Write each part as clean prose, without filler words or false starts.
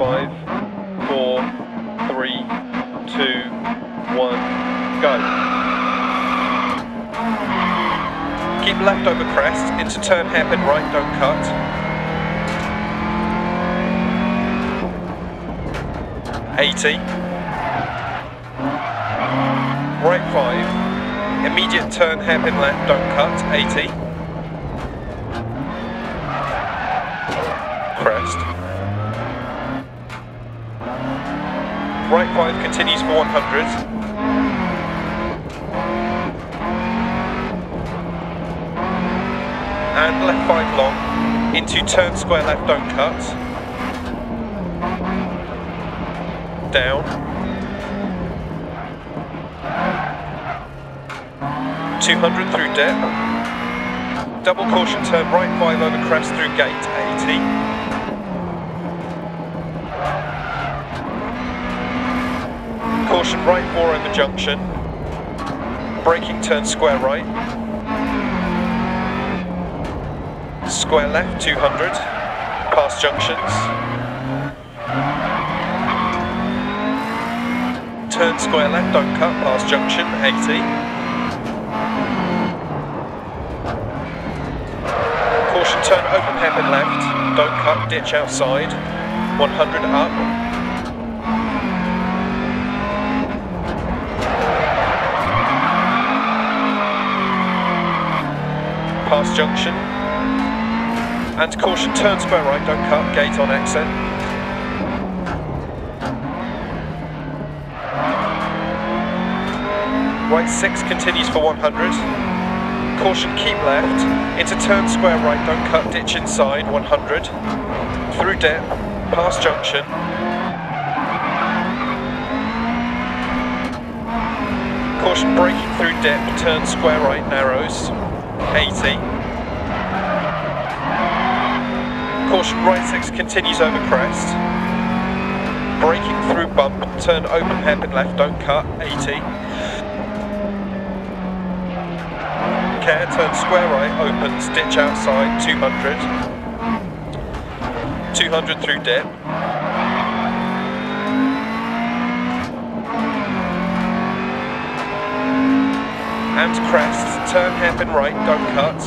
5, 4, 3, 2, 1, go. Keep left over crest, into turn hairpin right, don't cut. .80. Right 5. Immediate turn hairpin left, don't cut, 80. Crest. Right 5 continues for 100. And left 5 long, into turn square left, don't cut. Down. 200 through dip. Double caution turn right 5 over crest through gate, 80. Caution right 4 over junction. Braking turn square right. Square left 200. Past junctions. Turn square left, don't cut, past junction, 80. Caution turn open hairpin left, don't cut, ditch outside, 100 up. Past junction. And caution turn square right, don't cut, gate on exit. Right 6 continues for 100. Caution keep left, into turn square right, don't cut, ditch inside, 100. Through dip, past junction. Caution braking through dip, turn square right, narrows, 80. Caution right 6 continues over crest. Braking through bump, turn open hairpin left, don't cut, 80. Care, turn square right, opens, ditch outside, 200. 200 through dip. And crest, turn hairpin right, don't cut.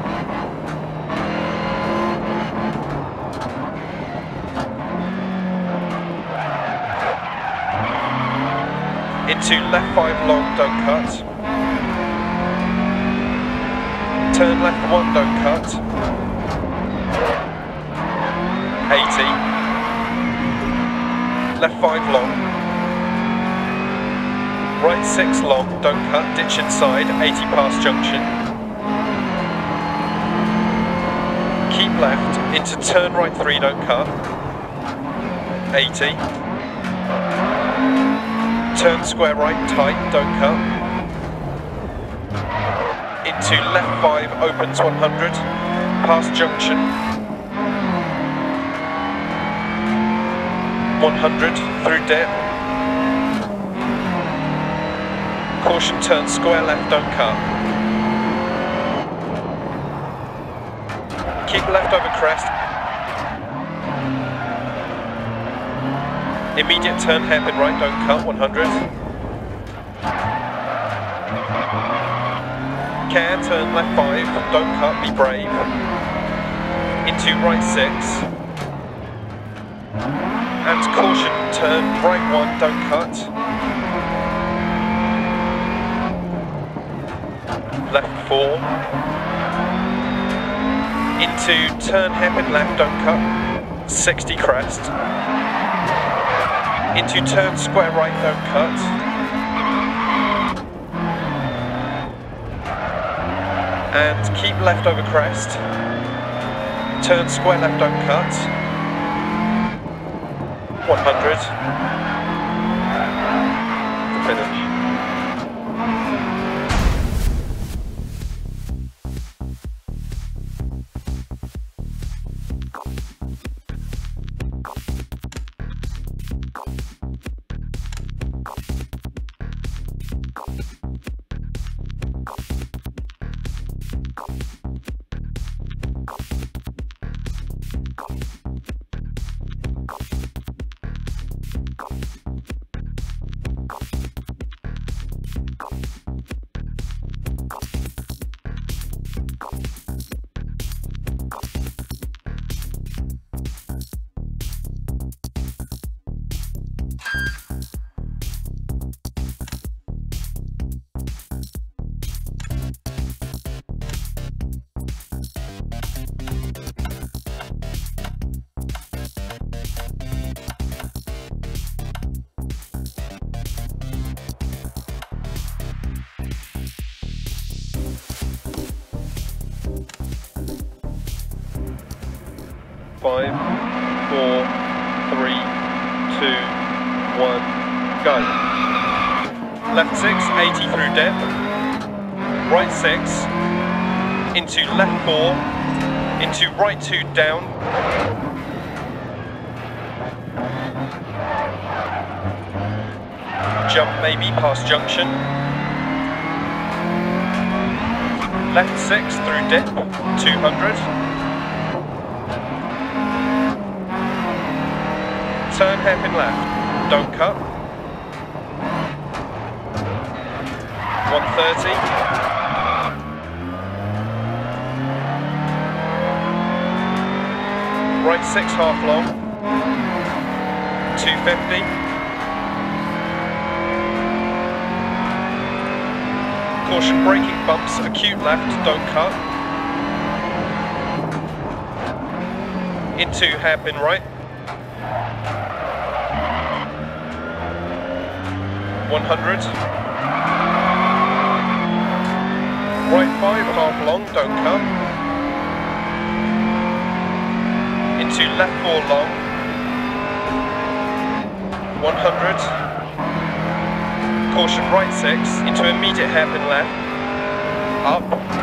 Into left 5 long, don't cut. Turn left 1, don't cut. 80. Left 5 long. Right 6 long, don't cut, ditch inside, 80 past junction. Keep left, into turn right 3, don't cut. 80. Turn square right, tight, don't cut. Into left 5, opens 100. Past junction. 100, through dip. Caution turn square left, don't cut. Keep left over crest. Immediate turn hairpin right, don't cut, 100. Care, turn left 5, don't cut, be brave. Into right 6. And caution, turn right 1, don't cut. Left 4. Into turn hairpin left, don't cut. 60 crest. Into turn square right, don't cut. And keep left over crest. Turn square left, don't cut. 100. To finish. Five, 4, 3, 2, 1, go. Left 6, 80 through dip. Right 6, into left 4, into right 2 down. Jump maybe past junction. Left 6 through dip, 200. Turn hairpin left, don't cut. 130. Right 6 half long. 250. Caution braking bumps, acute left, don't cut. Into hairpin right. 100. Right 5 half long, don't cut. Into left 4 long. 100. Caution right 6, into immediate hairpin left. Up.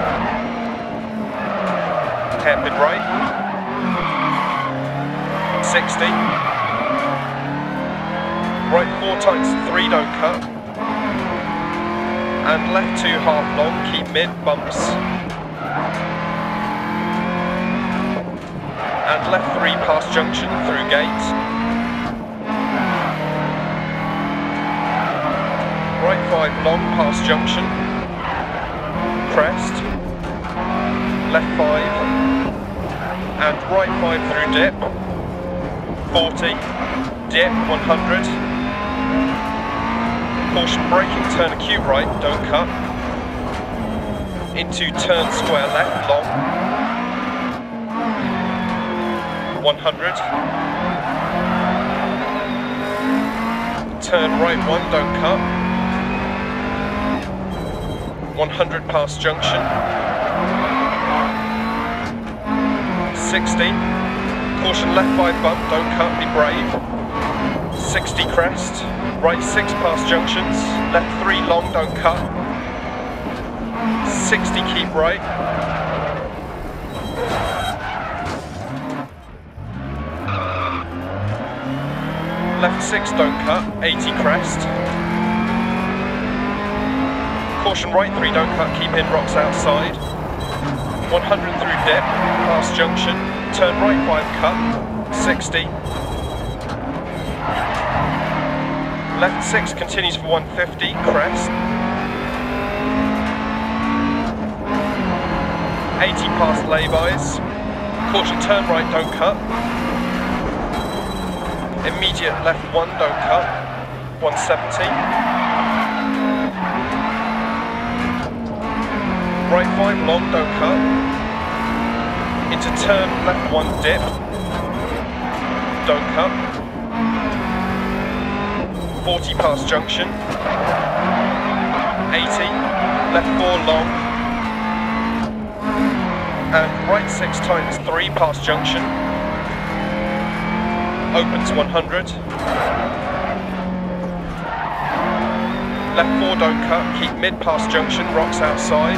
Hairpin right. 60. Right 4 times 3, don't cut. And left 2 half long, keep mid, bumps. And left 3 past junction, through gate. Right 5 long, past junction. Crest. Left 5. And right 5 through dip. 40. Dip, 100. Caution braking, turn acute right, don't cut. Into turn square left, long. 100. Turn right 1, don't cut. 100 past junction. 60. Caution left 5 bump, don't cut, be brave. 60 crest. Right 6 past junctions, left 3 long, don't cut. 60 keep right. Left 6 don't cut, 80 crest. Caution right 3 don't cut, keep in, rocks outside. 100 through dip, past junction. Turn right 5 cut, 60. Left 6 continues for 150, crest. 80 past laybys. Caution turn right, don't cut. Immediate left 1, don't cut. 170. Right 5 long, don't cut. Into turn left 1 dip. Don't cut. 40 past junction. 80. Left 4 long. And right 6 times 3 past junction. Opens 100. Left 4 don't cut, keep mid past junction, rocks outside.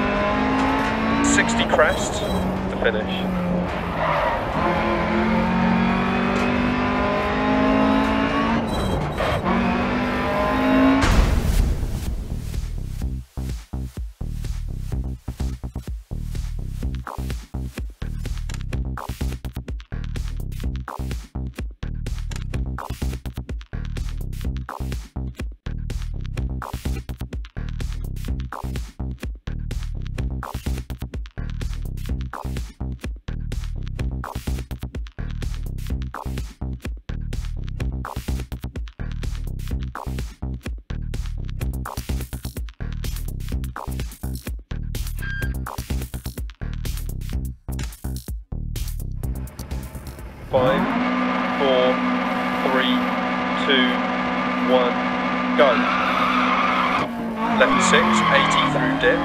60 crest to finish. 5, 4, 3, 2, 1, go. Left 6, 80 through dip.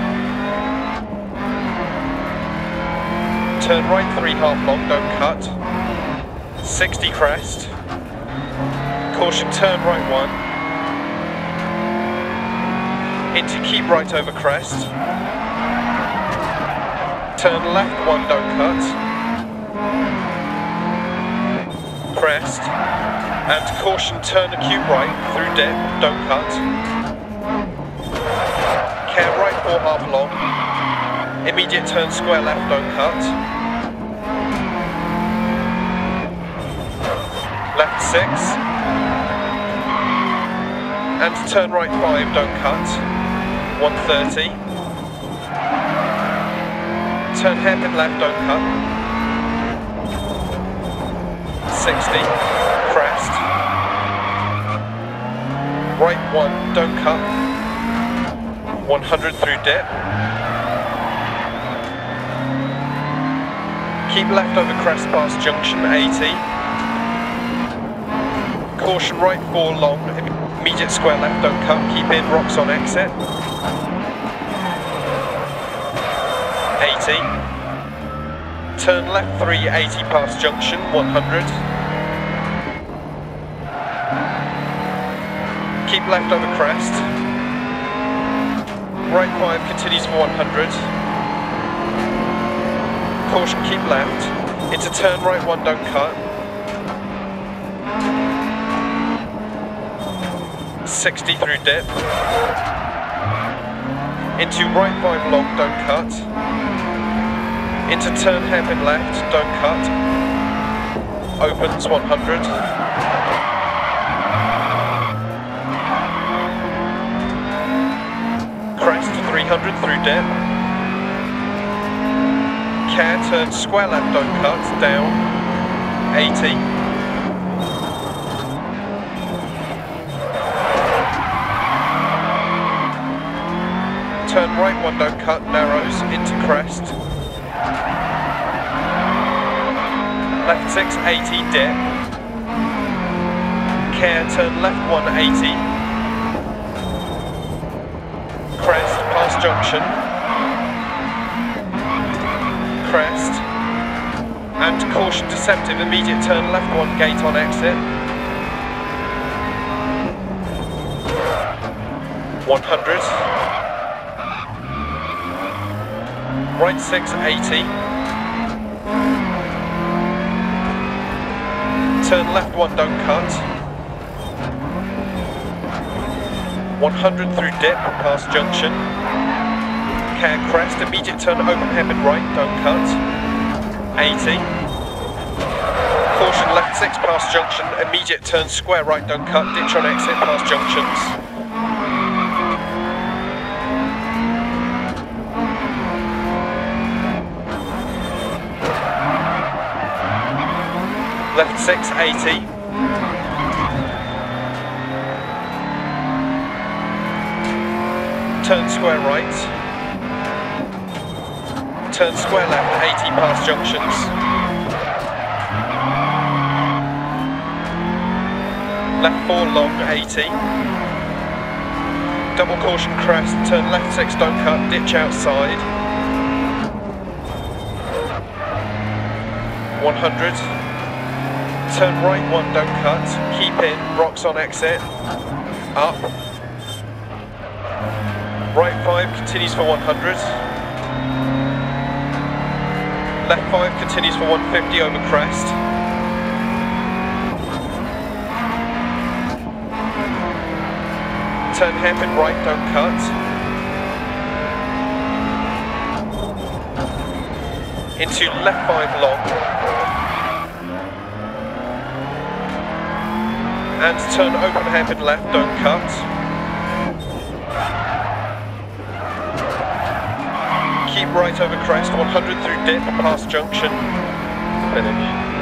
Turn right 3 half long, don't cut. 60 crest. Caution, turn right 1. Into keep right over crest. Turn left 1, don't cut. Crest. And caution, turn acute right through dip, don't cut. Care right 4 half long. Immediate turn square left, don't cut. Left 6. And turn right 5, don't cut. 130. Turn hairpin left, don't cut. 60. Crest. Right 1, don't cut. 100 through dip. Keep left over crest past junction 80. Caution right 4 long, immediate square left, don't cut, keep in, rocks on exit. 80. Turn left 3, 80 past junction, 100. Keep left over crest. Right 5 continues for 100. Caution, keep left. Into turn right 1, don't cut. 60 through dip. Into right 5 long, don't cut. Into turn hairpin left, don't cut. Opens 100. Crest 300 through dip. Care, turn square left, don't cut, down, 80. Turn right 1, don't cut, narrows, into crest. Left 6, 80, dip. Care, turn left 1, 80. Crest, past junction. Crest. And caution, deceptive, immediate turn left 1, gate on exit. 100. Right 6, 80. Turn left 1, don't cut. 100 through dip, past junction. Care crest, immediate turn open hairpin right, don't cut. 80. Caution left 6 past junction, immediate turn square right, don't cut, ditch on exit past junctions. Left 6, 80. Turn square right. Turn square left, 80 past junctions. Left 4 long, 80. Double caution crest, turn left 6, don't cut, ditch outside. 100. Turn right 1, don't cut, keep in, rocks on exit. Up. Right 5 continues for 100. Left 5 continues for 150 over crest. Turn hairpin right, don't cut. Into left 5 long. And turn open hairpin left, don't cut. Keep right over crest, 100 through dip, past junction, finish.